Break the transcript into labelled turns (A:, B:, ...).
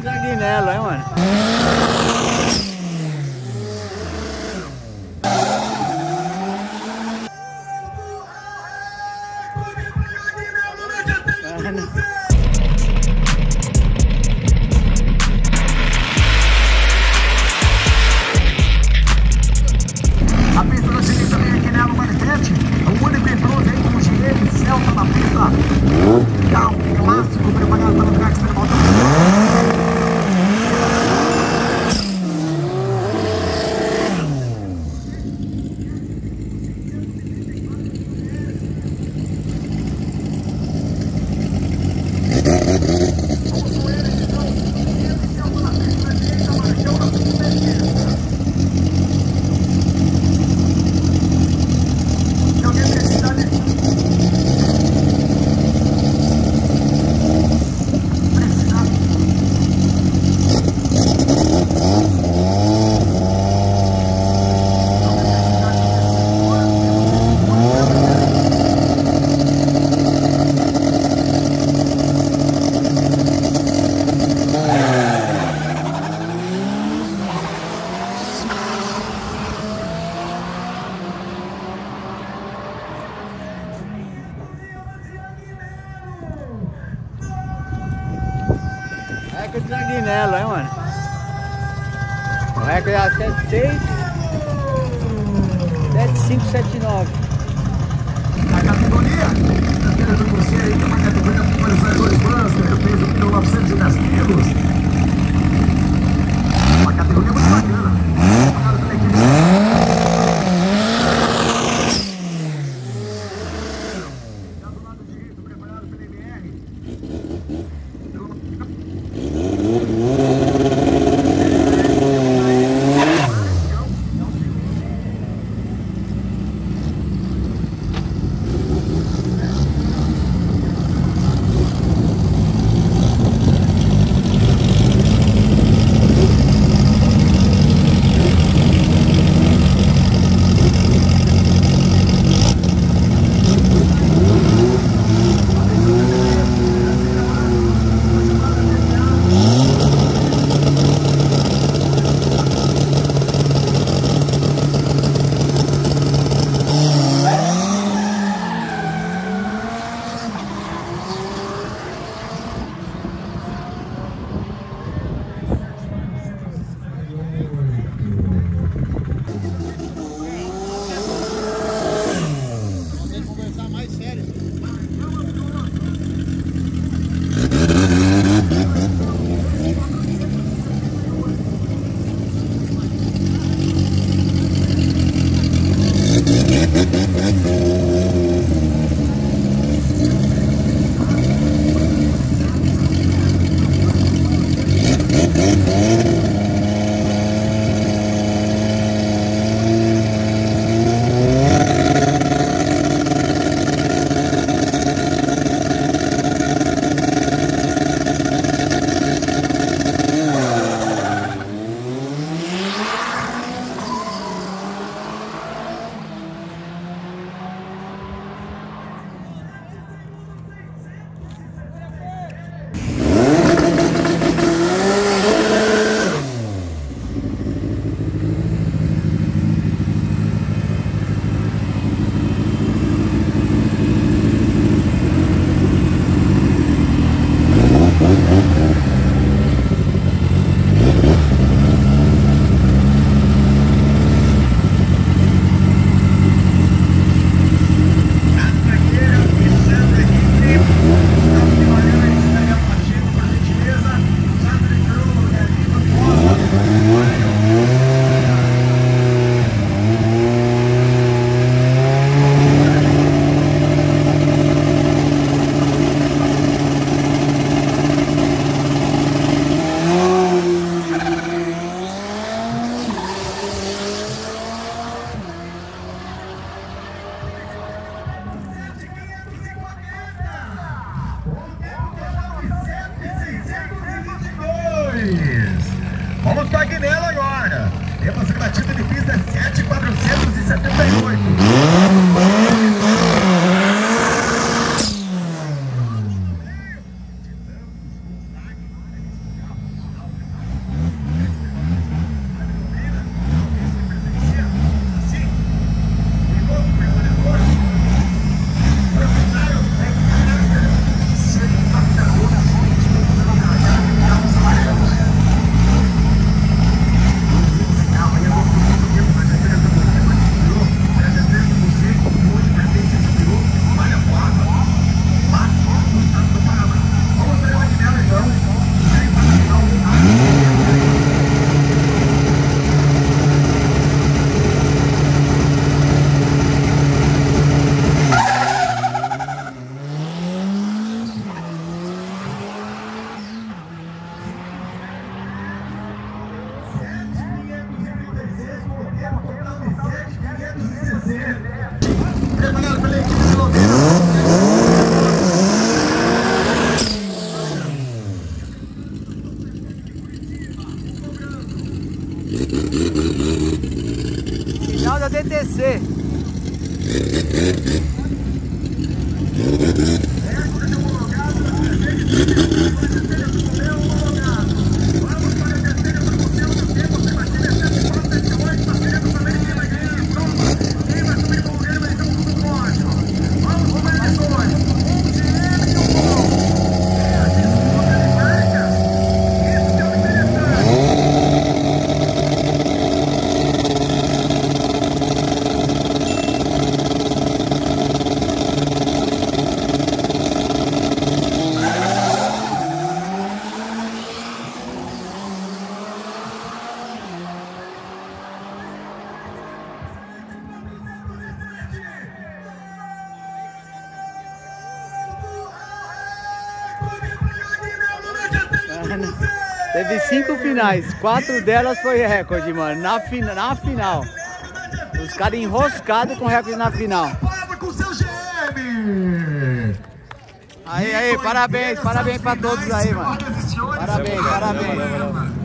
A: Sanguinela, hein, mano?
B: A pista da direita vem aqui nela no Marquete. O único entrou aí com o Diego, Celta na pista. Carro clássico preparado para o track experimental.
A: Eco de Sanguinela, hein, mano? O Eco é a 76 7579.
B: A categoria, quero com você aí, que é uma categoria com parizadores Buster, peso de 910 quilos. Uma categoria muito bacana. Preparado pela equipe. Do lado direito, preparado pela MR.
A: você. Teve 5 finais, 4 delas foi recorde, mano, na final. Os caras enroscados com recorde na final. Aí, parabéns pra todos aí, mano. Parabéns.